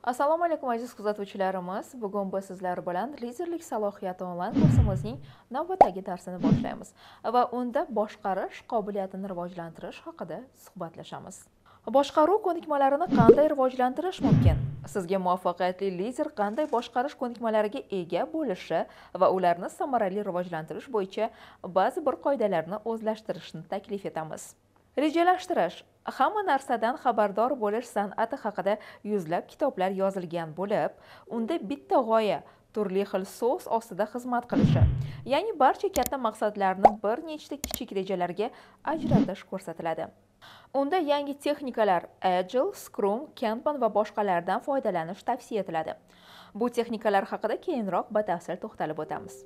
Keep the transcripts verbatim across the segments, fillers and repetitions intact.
Assalomu alaykum aziz kuzatuvchilarimiz. Bugun biz sizlar bilan liderlik salohiyati onlayn kursimizning navbatdagi darsini boshlaymiz va unda boshqarish qobiliyatini rivojlantirish haqida suhbatlashamiz. Boshqaruv ko'nikmalarini qanday rivojlantirish mumkin? Sizga muvaffaqiyatli lider qanday boshqarish ko'nikmalariga ega bo'lishi va ularni samarali rivojlantirish bo'yicha ba'zi bir qoidalarni o'zlashtirishni taklif etamiz. Rejalashtirish. Hamma narsadan xabardor bo'lish san'ati haqida yuzlab kitoblar yozilgan bo'lib, unda bitta g'oya turli xil so'z ostida xizmat qilishi, ya'ni barcha katta maqsadlarni bir nechta kichik rejalarga ajratish ko'rsatiladi. Unda yangi texnikalar Agile, Scrum, Kanban va boshqalardan foydalanish tavsiya etiladi. Bu texnikalar haqida keyinroq batafsil to'xtalib o'tamiz.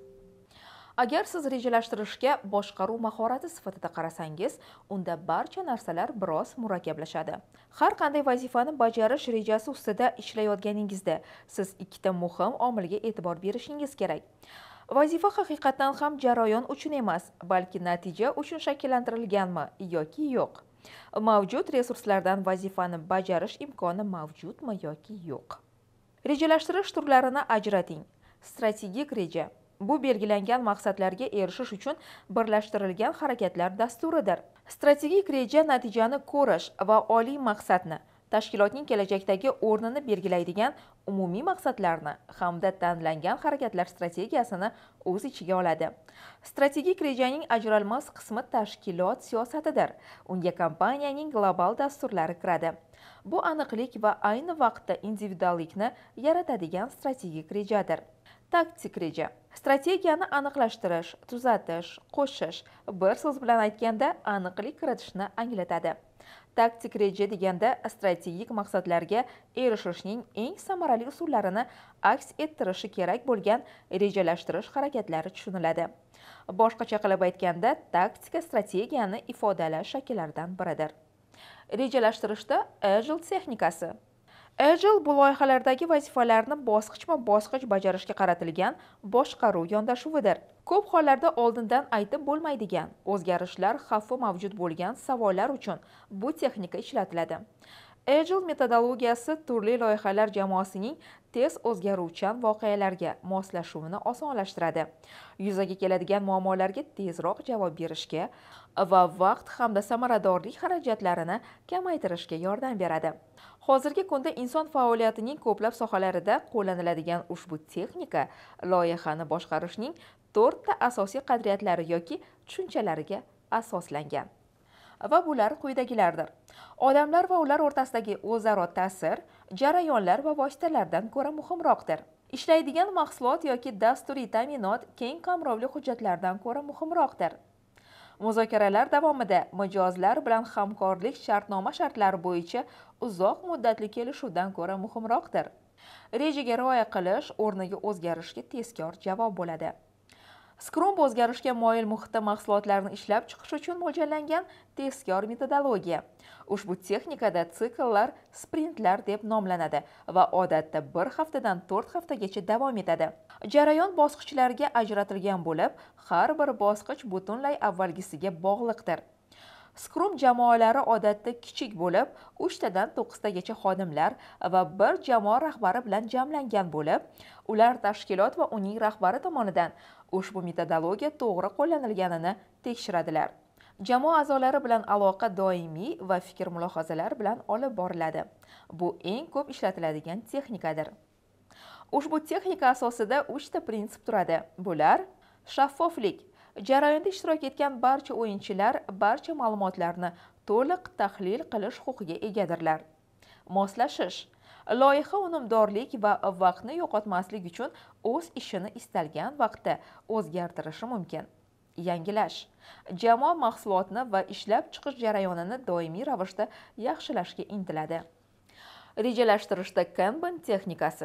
Agar siz rejalashtirishga boshqaruv mahorati sifatida qarasangiz, unda barcha narsalar biroz murakkablashadi. Har qanday vazifani bajarish rejasi ustida ishlayotganingizda, siz ikkita muhim omilga e'tibor berishingiz kerak. Vazifa haqiqatan ham jarayon uchun emas, balki natija uchun shakllantirilganmi yoki yo'q. Mavjud resurslardan vazifani bajarish imkoni mavjudmi yoki yo'q. Rejalashtirish turlarini ajrating. Strategik reja. Bu belgilangan maqsadlarga erishish uchun birlashtirilgan harakatlar dasturidir. Strategik reja natijani ko'rish va oliy maqsadni, tashkilotning kelajakdagi o'rnini belgilaydigan umumiy maqsadlarni hamda tanlangan harakatlar strategiyasini o'z ichiga oladi. Strategik rejaning ajralmas qismi tashkilot siyosatidir. Unga kompaniyaning global dasturlari kiradi. Bu aniqlik va ayni vaqtda individuallikni yaratadigan strategik rejadir. Taktik reja. Strategiyani aniqlashtirish, tuzatish, qo'shish, bir so'z bilan aytganda aniqlik kiritishni anglatadi. Taktik reja deganda strategik maqsadlarga erishishning eng samarali usullarini aks ettirishi kerak bo'lgan rejalashtirish harakatlari tushuniladi. Boshqacha qilib aytganda, taktika strategiyani ifodalash shakllaridan biridir. Rejalashtirishda Agile texnikasi. Agile bu loyihalardagi vazifalarni bosqichma-bosqich bajarishga qaratilgan boshqaruv yondashuvidir. Ko'p hollarda oldindan aytib bo'lmaydigan, o'zgarishlar xavfi mavjud bo'lgan savollar uchun bu texnika ishlatiladi. Agile metodologiyasi turli loyihalar jamoasining tez o'zgaruvchan voqealarga moslashuvini osonlashtiradi. Yuzaga keladigan muammolarga tezroq javob berishga va vaqt hamda samaradorlik xarajatlarini kamaytirishga yordam beradi. Hozirgi kunda inson faoliyatining ko'plab sohalarida qo'llaniladigan ushbu texnika loyihani boshqarishning to'rtta asosiy qadriyatlari yoki tushunchalariga asoslangan. Va bular quyidagilardir. Odamlar va ular o'rtasidagi o'zaro ta'sir jarayonlar va vositalardan ko'ra muhimroqdir. Ishlaydigan mahsulot yoki dasturiy ta'minot keng qamrovli hujjatlardan ko'ra muhimroqdir. Muzokaralar davomida mijozlar bilan hamkorlik shartnoma shartlari bo'yicha uzoq muddatli kelishuvdan ko'ra muhimroqdir. Rejaga rioya qilish o'rniga o'zgarishga tezkor javob bo'ladi. Scrum o'zgarishga moyil muhitda mahsulotlarni ishlab chiqish uchun mo'ljallangan tezkor metodologiya. Ushbu texnikada sikllar sprintlar deb nomlanadi va odatda bir haftadan to'rt haftagacha davom etadi. Jarayon bosqichlariga ajratilgan bo'lib, har bir bosqich butunlay avvalgisiga bog'liqdir. Scrum jamoalari odatda kichik bo'lib, uchtadan to'qqiztagacha xodimlar va bir jamoa rahbari bilan jamlangan bo'lib, ular tashkilot va uning rahbari tomonidan ushbu metodologiya to'g'ri qo'llanilganini tekshiradilar. Jamoa a'zolari bilan aloqa doimiy va fikr-mulohazalar bilan olib boriladi. Bu eng ko'p ishlatiladigan texnikadir. Ushbu texnika asosida uchta prinsip turadi. Bular: shaffoflik. Jarayonda ishtirok etgan barcha o'yinchilar barcha ma'lumotlarni to'liq tahlil qilish huquqiga egadirlar. Moslashish. Loyiha unumdorlik va vaqtni yo'qotmaslik uchun o'z ishini istalgan vaqtda o'zgartirishi mumkin. Yangilash. Jamoa mahsulotni va ishlab chiqish jarayonini doimiy ravishda yaxshilashga intiladi. Rejalashtirishda Kanban texnikasi.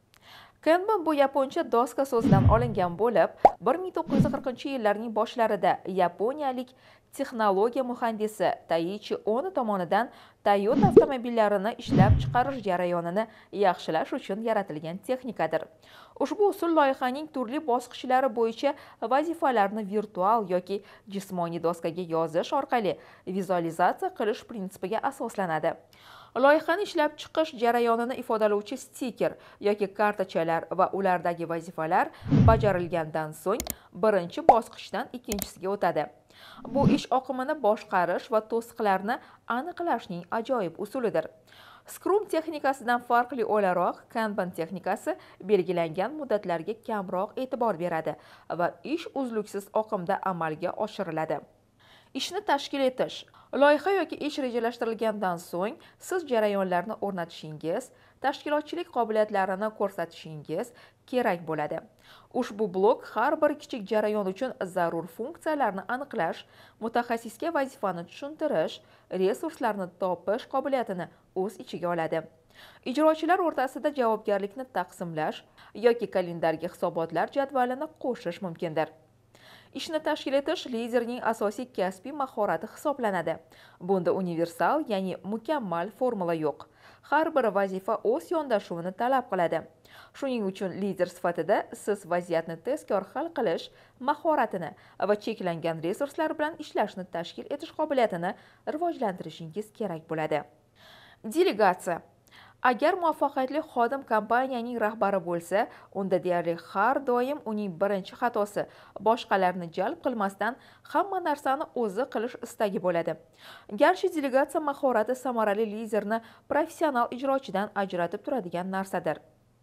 Kanban bu yaponcha doska so'zidan olingan bo'lib, bir ming to'qqiz yuz qirqinchi yillarning boshlarida yaponiyalik texnologiya muhandisi Taichi Ono tomonidan Toyota avtomobillarini ishlab chiqarish jarayonini yaxshilash uchun yaratilgan texnikadir. Ushbu usul loyihaning turli bosqichlari bo'yicha vazifalarni virtual yoki jismoniy doskaga yozish orqali vizualizatsiya qilish prinsipiga asoslanadi. Loyihani ishlab chiqish jarayonini ifodalovchi stiker yoki kartachalar va ulardagi vazifalar bajarilgandan so'ng birinchi bosqichdan ikkinchisiga o'tadi. Bu ish oqimini boshqarish va to'siqlarni aniqlashning ajoyib usulidir. Scrum texnikasidan farqli o'laroq, Kanban texnikasi belgilangan muddatlarga kamroq e'tibor beradi va ish uzluksiz oqimda amalga oshiriladi. Ishni tashkil etish. Loyiha yoki ish rejalashtirilgandan so'ng siz jarayonlarni o'rnatishingiz, tashkilotchilik qobiliyatlarini ko'rsatishingiz kerak bo'ladi. Ushbu blok har bir kichik jarayon uchun zarur funksiyalarni aniqlash, mutaxassisga vazifani tushuntirish, resurslarni topish qobiliyatini o'z ichiga oladi. Ijrochilar o'rtasida javobgarlikni taqsimlash yoki kalendarga hisobotlar jadvalini qo'shish mumkindir. Ishni tashkil etish liderning asosiy kasbiy mahorati hisoblanadi. Bunda universal, ya'ni mukammal formula yo'q. Har bir vazifa o'z yondashuvini talab qiladi. Shuning uchun lider sifatida siz vaziyatni tezkor hal qilish mahoratini va cheklangan resurslar bilan ishlashni tashkil etish qobiliyatini rivojlantirishingiz kerak bo'ladi. Delegatsiya. Agar muvaffaqiyatli xodim kompaniyaning rahbari bo'lsa, unda deyarli har doim uning birinchi xatosi boshqalarni jalb qilmasdan hamma narsani o'zi qilish istagi bo'ladi. Garchi delegatsiya mahorati samarali liderni professional ijrochidan ajratib turadigan narsadir.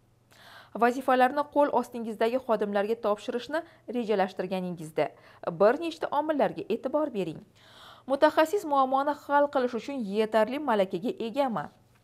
Vazifalarni qo'l ostingizdagi xodimlarga topshirishni rejalashtirganingizda bir nechta omillarga e'tibor bering. Mutaxassis muammoni hal qilish uchun yetarli malakaga egami?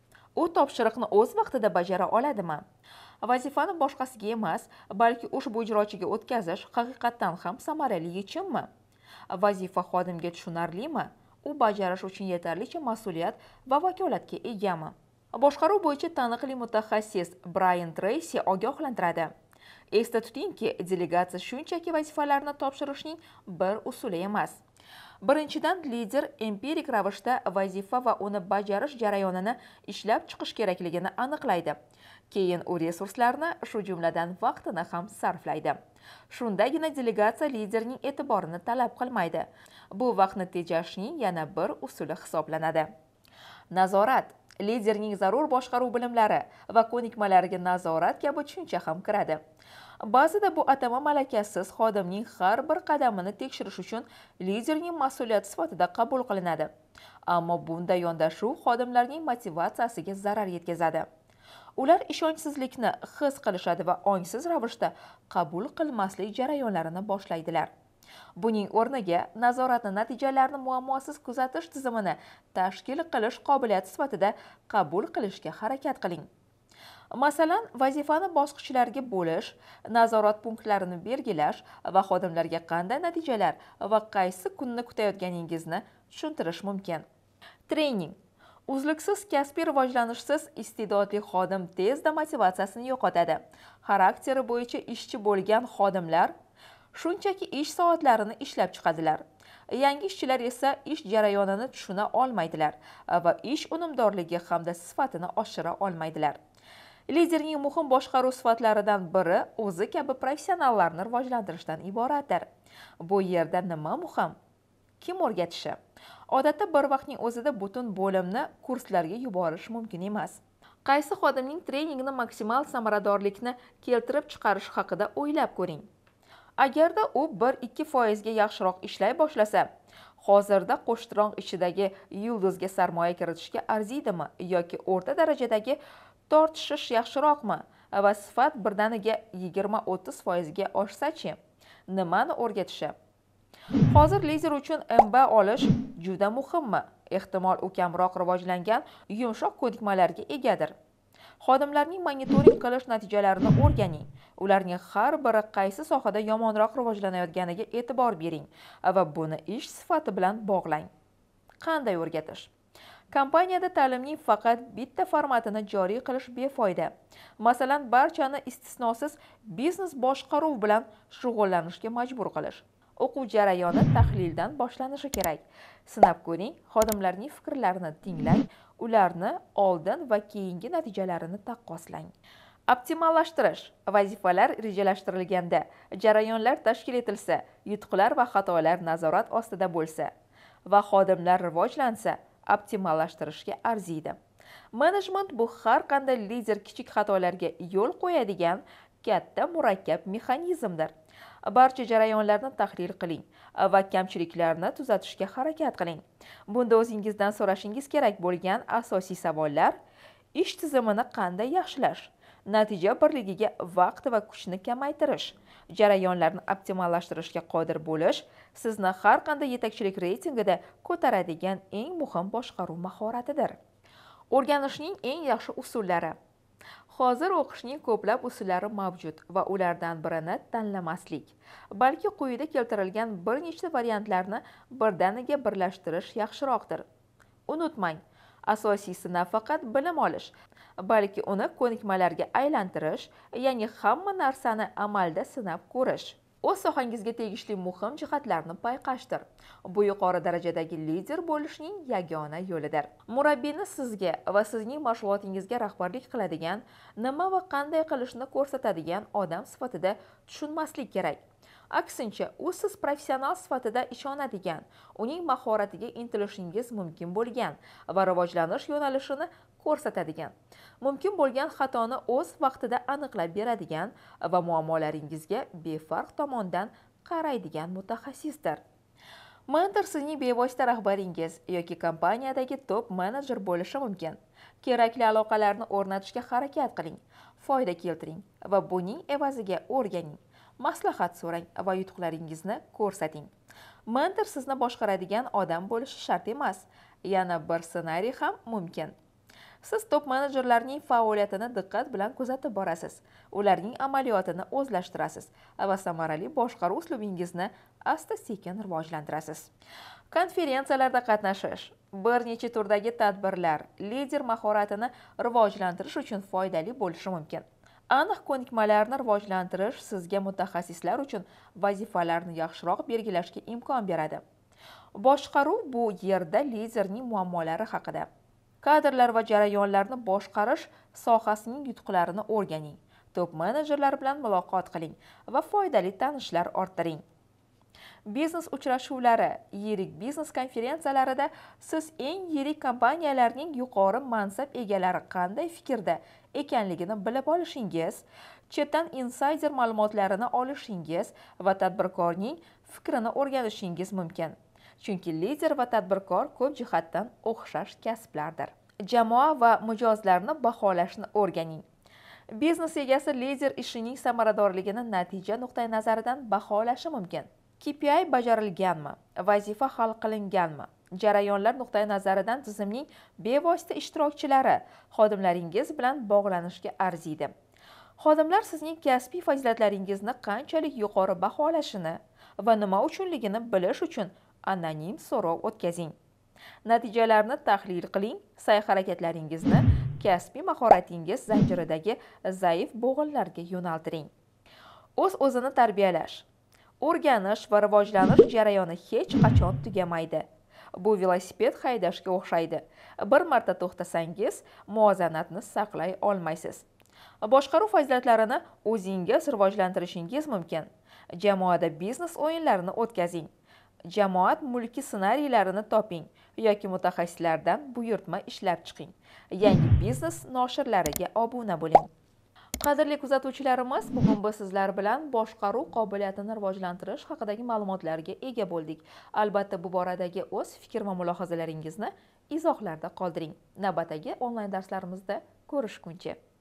U topshiriqni o'z vaqtida bajara oladimi? Vazifani boshqasiga emas, balki ushbu ijrochiga o'tkazish haqiqatdan ham samarali yechimmi? Vazifa xodimga tushunarlimi? U bajarish uchun yetarlicha mas'uliyat va vakolatga egami? Boshqaruv bo'yicha taniqli mutaxassis Brian Tracy ogohlantiradi. Esda tutingki, delegatsiya shunchaki vazifalarni topshirishning bir usuli emas. Birinchidan, lider empirik ravishda vazifa va uni bajarish jarayonini ishlab chiqish kerakligini aniqlaydi. Keyin u resurslarni, shu jumladan vaqtini ham sarflaydi. Shundagina delegatsiya liderning e'tiborini talab qilmaydi. Bu vaqtni tejashning yana bir usuli hisoblanadi. Nazorat. Liderning zarur boshqaruv bilimlari va ko'nikmalariga nazorat kabi tushuncha ham kiradi. Ba'zida bu atama malakasiz xodimning har bir qadamini tekshirish uchun liderning mas'uliyati sifatida qabul qilinadi. Ammo bunday yondashuv xodimlarning motivatsiyasiga zarar yetkazadi. Ular ishonchsizlikni his qilishadi va ongsiz ravishda qabul qilmaslik jarayonlarini boshlaydilar. Buning o'rniga nazoratni natijalarni muammosiz kuzatish tizimini tashkil qilish qobiliyati sifatida qabul qilishga harakat qiling. Masalan, vazifani bosqichlarga bo'lish, nazorat punktlarini belgilash va xodimlarga qanday natijalar va qaysi kunni kutayotganingizni tushuntirish mumkin. Trening. Uzluksiz kasbiy rivojlanishsiz iste'dodli xodim tezda motivatsiyasini yo'qotadi. Xarakteri bo'yicha ishchi bo'lgan xodimlar shunchaki ish soatlarini ishlab chiqadilar. Yangi ishchilar esa ish jarayonini tushuna olmaydilar va ish unumdorligi hamda sifatini oshira olmaydilar. Liderning muhim boshqaruv sifatlaridan biri o'zi kabi professionallarni rivojlantirishdan iboratdir. Bu yerda nima muhim? Kim o'rgatishi? Odatda bir vaqtning o'zida butun bo'limni kurslarga yuborish mumkin emas. Qaysi xodimning treningni maksimal samaradorlikni keltirib chiqarish haqida o'ylab ko'ring. Agarda u bir ikki foizga yaxshiroq ishlay boshlasa, hozirda qo'shtiroq ichidagi yulduzga sarmoya kiritishga arziydimi yoki o'rta darajadagi tortishish yaxshiroqmi va sifat birdaniga yigirma o'ttiz foizga oshsa-chi? Nimani o'rgatishi? Hozir lider uchun M B olish juda muhimmi? Ehtimol u kamroq rivojlangan yumshoq ko'nikmalarga egadir. Xodimlarning monitoring qilish natijalarini o'rganing. Ularning har biri qaysi sohada yomonroq rivojlanayotganiga e'tibor bering va buni ish sifati bilan bog'lang. Qanday o'rgatish? Kompaniyada ta'limning faqat bitta formatini joriy qilish befoyda. Masalan, barchani istisnosiz biznes boshqaruv bilan shug'ullanishga majbur qilish. O'quv jarayoni tahlildan boshlanishi kerak. Sinab ko'ring, xodimlarning fikrlarini tinglang, ularni oldin va keyingi natijalarini taqqoslang. Optimallashtirish. Vazifalar rejalashtirilganda, jarayonlar tashkil etilsa, yutuqlar va xatolar nazorat ostida bo'lsa va xodimlar rivojlansa, optimallashtirishga arziydi. Menejment bu har qanday lider kichik xatolarga yo'l qo'yadigan katta murakkab mexanizmdir. Barcha jarayonlarni tahlil qiling va kamchiliklarni tuzatishga harakat qiling. Bunda o'zingizdan so'rashingiz kerak bo'lgan asosiy savollar: ish tizimini qanday yaxshilash, natija birligiga vaqt va kuchni kamaytirish, jarayonlarni optimallashtirishga qodir bo'lish sizni har qanday yetakchilik reytingida ko'taradigan eng muhim boshqaruv mahoratidir. O'rganishning eng yaxshi usullari. Hozir o'qishning ko'plab usullari mavjud va ulardan birini tanlamaslik, balki quyida keltirilgan bir nechta variantlarni birdaniga birlashtirish yaxshiroqdir. Unutmang, asosiysi nafaqat bilim olish, balki uni ko'nikmalarga aylantirish, ya'ni hamma narsani amalda sinab ko'rish. O'z sohangizga tegishli muhim jihatlarni payqashdir. Bu yuqori darajadagi lider bo'lishning yagona yo'lidir. Murabbiyni sizga va sizning mashg'ulotingizga rahbarlik qiladigan, nima va qanday qilishni ko'rsatadigan odam sifatida tushunmaslik kerak. Aksincha, u siz professional sifatida ishonadigan, uning mahoratiga intilishingiz mumkin bo'lgan va rivojlanish yo'nalishini ko'rsatadigan, mumkin bo'lgan xatoni o'z vaqtida aniqlab beradigan va muammolaringizga befarq tomondan qaraydigan mutaxassisdir. Mentor sizning bevosita rahbaringiz yoki kompaniyadagi top menejer bo'lishi mumkin. Kerakli aloqalarni o'rnatishga harakat qiling, foyda keltiring va buning evaziga o'rganing. Maslahat so'rang va yutuqlaringizni ko'rsating. Mentor sizni boshqaradigan odam bo'lishi shart emas. Yana bir ssenariy ham mumkin. Siz top menejerlarning faoliyatini diqqat bilan kuzatib borasiz, ularning amaliyotini o'zlashtirasiz va samarali boshqaruv uslubingizni asta-sekin rivojlantirasiz. Konferensiyalarda qatnashish, bir necha turdagi tadbirlar lider mahoratini rivojlantirish uchun foydali bo'lishi mumkin. Aniq ko'nikmalarni rivojlantirish sizga mutaxassislar uchun vazifalarni yaxshiroq belgilashga imkon beradi. Boshqaruv bu yerda liderning muammolari haqida. Kadrlar va jarayonlarni boshqarish sohasining yutuqlarini o'rganing. Top menejerlar bilan muloqot qiling va foydali tanishlar orttiring. Biznes uchrashuvlari, yirik biznes konferensiyalarida siz eng yirik kompaniyalarning yuqori mansab egalari qanday fikrda ekanligini bilib olishingiz, chetdan insayder ma'lumotlarini olishingiz va tadbirkorning fikrini o'rganishingiz mumkin. Chunki lider va tadbirkor ko'p jihatdan o'xshash kasblardir. Jamoa va mijozlarni baholashni o'rganing. Biznes egasi lider ishining samaradorligini natija nuqtai nazaridan baholashi mumkin. K P I bajarilganmi? Vazifa hal qilinganmi? Jarayonlar nuqtai nazaridan tizimning bevosita ishtirokchilari xodimlaringiz bilan bog'lanishga arziydi. Xodimlar sizning kasbiy fazilatlaringizni qanchalik yuqori baholashini va nima uchunligini bilish uchun anonim so'rov o'tkazing. Natijalarni tahlil qiling, sa'y-harakatlaringizni kasbiy mahoratingiz zanjiridagi zaif bo'g'inlarga yo'naltiring. O'z-o'zini tarbiyalash, o'rganish va rivojlanish jarayoni hech qachon tugamaydi. Bu velosiped haydashga o'xshaydi. Bir marta to'xtasangiz, muvozanatni saqlay olmaysiz. Boshqaruv fazilatlarini o'zingiz rivojlantirishingiz mumkin. Jamoada biznes o'yinlarini o'tkazing. Jamoat mulki ssenariylarini toping yoki mutaxassislardan buyurtma ishlab chiqing. Yangi biznes noshirlariga obuna bo'ling. Qadrli kuzatuvchilarimiz, bugun biz sizlar bilan boshqaruv qobiliyatini rivojlantirish haqidagi ma'lumotlarga ega bo'ldik. Albatta, bu boradagi o'z fikr va mulohazalaringizni izohlarda qoldiring. Navbatdagi onlayn darslarimizda ko'rishguncha.